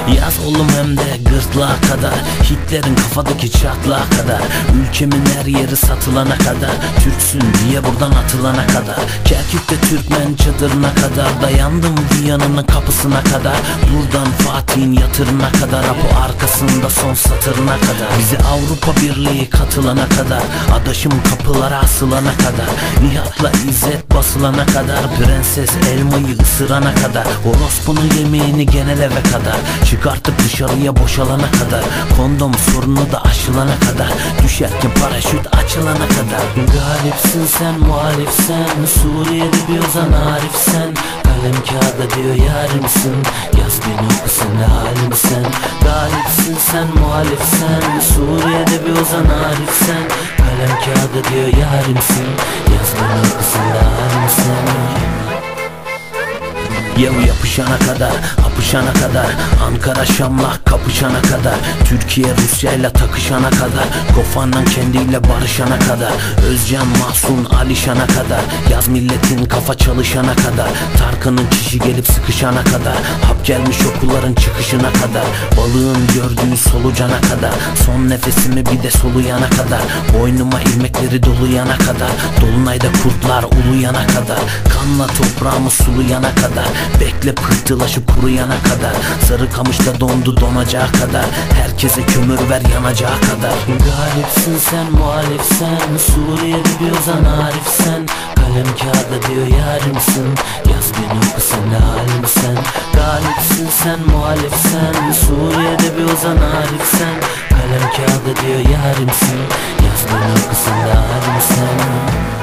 Yaz oğlum hem de gırtlağa kadar, Hitler'in kafadaki çatlağa kadar, ülkemin her yeri satılana kadar, Türksün diye buradan atılana kadar, Kerkük'te Türkmen çadırına kadar, dayandım Viyana'nın kapısına kadar, buradan Fatih'in yatırına kadar, Apo arkasında son satırına kadar, bize Avrupa Birliği katılana kadar, adaşım kapılara asılana kadar, Nihat'la İzzet basılana kadar, prenses elmayı ısırana kadar, orospunun yemeğini genel eve kadar, çıkartıp dışarıya boşalana kadar, kondom sorunu da aşılana kadar, düşerken paraşüt açılana kadar. Galipsin sen, muhalifsen, Suriye'de bir ozan Arifsen, kalem kağıda diyor yarimsin, yaz beni oku sen ne halimsen. Galipsin sen, muhalifsen, Suriye'de bir ozan Arifsen, kalem kağıda diyor yarimsin, yaz beni oku sen ne halimsen. Yav yapışana kadar, apışana kadar, Ankara Şam'la kapışana kadar, Türkiye Rusya'yla takışana kadar, Kofan'la kendiyle barışana kadar, Özcan Mahsun Alişan'a kadar, yaz milletin kafa çalışana kadar, Tarkan'ın kişi gelip sıkışana kadar, hap gelmiş okulların çıkışına kadar, balığın gördüğü solucana kadar, son nefesimi bir de soluyana kadar, boynuma ilmekleri doluyana kadar, dolunayda kurtlar uluyana kadar, kanla toprağımı sulayana kadar, bekle pıhtılaşıp kuruyana kadar, Sarıkamış'ta dondu donacağı kadar, herkese kömür ver yanacağı kadar. Galipsin sen, muhalifsen, Suriye'de bir ozan Arifsen, kalem kağıda diyor yarimsin, yaz beni oku sen ne halimsen. Galipsin sen, muhalifsen, Suriye'de bir ozan Arifsen, kalem kağıda diyor yarimsin, yaz beni oku sen ne halimsen.